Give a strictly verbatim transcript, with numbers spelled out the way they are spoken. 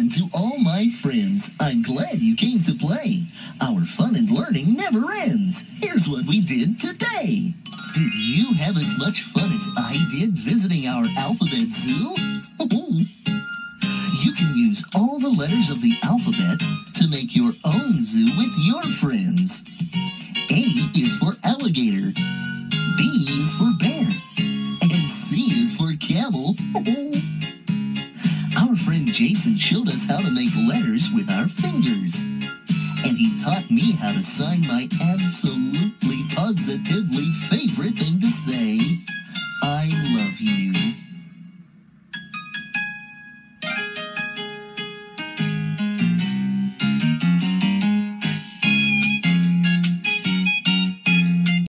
to all my friends. I'm glad you came to play. Our fun and learning never ends. Here's what we did today. Did you have as much fun as I did visiting our alphabet zoo? You can use all the letters of the alphabet to make your own zoo with your friends. A is for alligator, B is for bear, and C is for camel. Our friend Jason showed us how to make letters with our fingers. And he taught me how to sign my absolutely, positively favorite thing to say. I